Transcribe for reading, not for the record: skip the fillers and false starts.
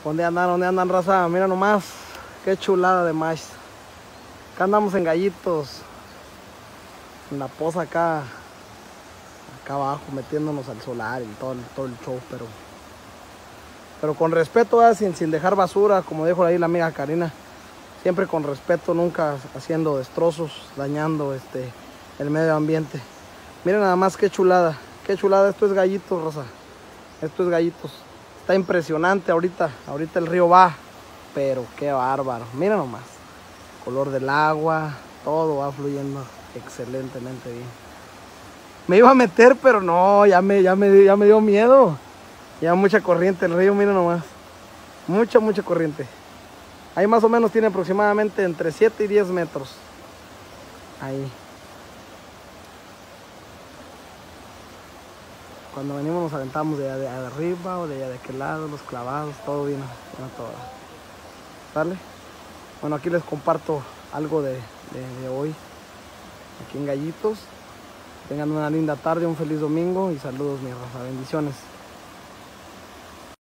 ¿Dónde andan, raza? Mira nomás, qué chulada de maíz. Acá andamos en Gallitos, en la poza acá abajo, metiéndonos al solar y todo el show, pero con respeto, sin dejar basura, como dijo ahí la amiga Karina. Siempre con respeto, nunca haciendo destrozos, dañando el medio ambiente. Miren nada más qué chulada, esto es Gallitos, raza. Esto es Gallitos. Está impresionante ahorita el río va, pero qué bárbaro. Miren nomás, color del agua, todo va fluyendo excelentemente bien. Me iba a meter, pero no, ya me dio miedo. Ya mucha corriente el río, miren nomás. Mucha corriente. Ahí más o menos tiene aproximadamente entre 7 y 10 metros. Ahí. Cuando venimos nos aventamos de arriba o de allá de aquel lado, los clavados, todo vino todo. ¿Sale? Bueno, aquí les comparto algo de hoy, aquí en Gallitos. Tengan una linda tarde, un feliz domingo y saludos, mi raza. Bendiciones.